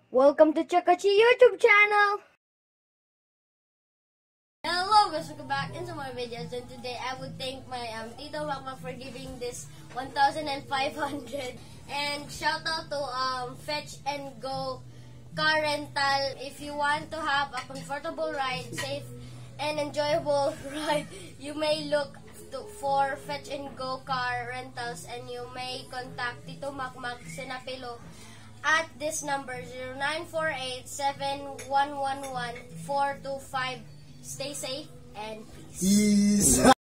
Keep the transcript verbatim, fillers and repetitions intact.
Welcome to Hachi YouTube channel! Hello guys, welcome back into my videos, and today I would thank my um, Tito Mama for giving this one thousand five hundred, and shout out to um, Fetch and Go Car Rental. If you want to have a comfortable ride, safe and enjoyable ride, you may look to, for Fetch and Go Car Rentals, and you may contact Tito Makmak Sinapilo at this number zero nine four eight, seven one one one, four two five. Stay safe and peace.